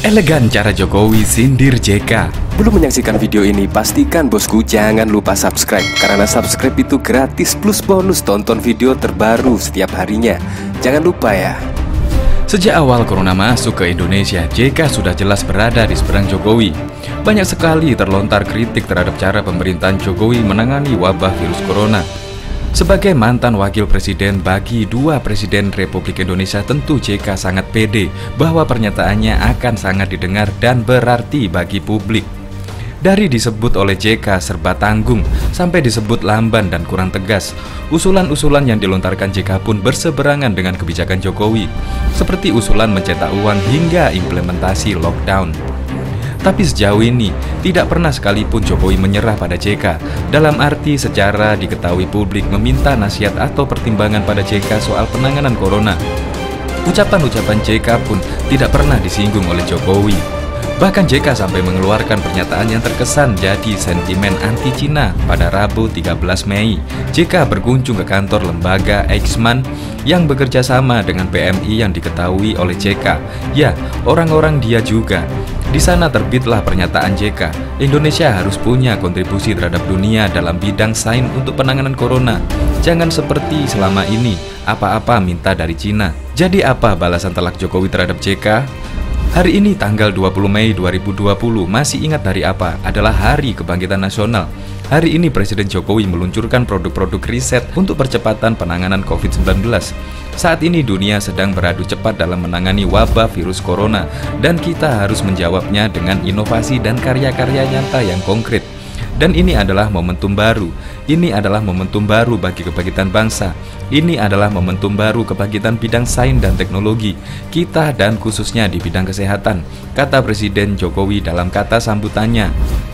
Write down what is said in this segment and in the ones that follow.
Elegan cara Jokowi sindir JK. Belum menyaksikan video ini, pastikan bosku jangan lupa subscribe. Karena subscribe itu gratis plus bonus tonton video terbaru setiap harinya. Jangan lupa ya. Sejak awal corona masuk ke Indonesia, JK sudah jelas berada di seberang Jokowi. Banyak sekali terlontar kritik terhadap cara pemerintahan Jokowi menangani wabah virus corona. Sebagai mantan wakil presiden bagi dua presiden Republik Indonesia, tentu JK sangat pede bahwa pernyataannya akan sangat didengar dan berarti bagi publik. Dari disebut oleh JK serba tanggung sampai disebut lamban dan kurang tegas, usulan-usulan yang dilontarkan JK pun berseberangan dengan kebijakan Jokowi, seperti usulan mencetak uang hingga implementasi lockdown. Tapi sejauh ini, tidak pernah sekalipun Jokowi menyerah pada JK, dalam arti secara diketahui publik meminta nasihat atau pertimbangan pada JK soal penanganan corona. Ucapan-ucapan JK pun tidak pernah disinggung oleh Jokowi. Bahkan JK sampai mengeluarkan pernyataan yang terkesan jadi sentimen anti-Cina pada Rabu 13 Mei. JK berkunjung ke kantor lembaga Eichmann yang bekerja sama dengan PMI yang diketahui oleh JK. Ya, orang-orang dia juga. Di sana terbitlah pernyataan JK, Indonesia harus punya kontribusi terhadap dunia dalam bidang sains untuk penanganan corona. Jangan seperti selama ini, apa-apa minta dari Cina. Jadi apa balasan telak Jokowi terhadap JK? Hari ini tanggal 20 Mei 2020, masih ingat hari apa? Adalah Hari Kebangkitan Nasional. Hari ini Presiden Jokowi meluncurkan produk-produk riset untuk percepatan penanganan COVID-19. Saat ini dunia sedang beradu cepat dalam menangani wabah virus corona, dan kita harus menjawabnya dengan inovasi dan karya-karya nyata yang konkret. Dan ini adalah momentum baru. Ini adalah momentum baru bagi kebangkitan bangsa. Ini adalah momentum baru kebangkitan bidang sains dan teknologi kita, dan khususnya di bidang kesehatan, kata Presiden Jokowi dalam kata sambutannya.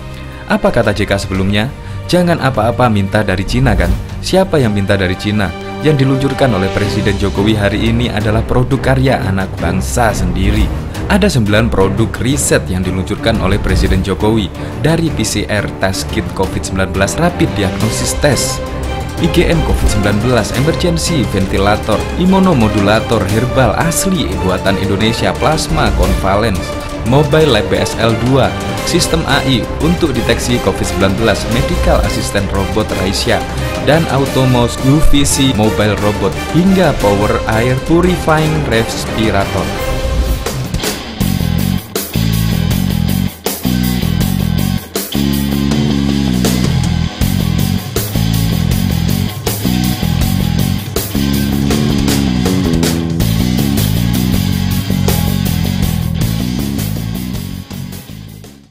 Apa kata JK sebelumnya? Jangan apa-apa minta dari Cina kan? Siapa yang minta dari Cina? Yang diluncurkan oleh Presiden Jokowi hari ini adalah produk karya anak bangsa sendiri. Ada 9 produk riset yang diluncurkan oleh Presiden Jokowi, dari PCR test kit COVID-19 rapid diagnosis test, IgM COVID-19, emergency ventilator, imunomodulator herbal asli buatan Indonesia, plasma convalescence, mobile lab BSL-2, sistem AI untuk deteksi COVID-19, medical assistant robot Raisya, dan Automos UVC mobile robot, hingga power air purifying respirator.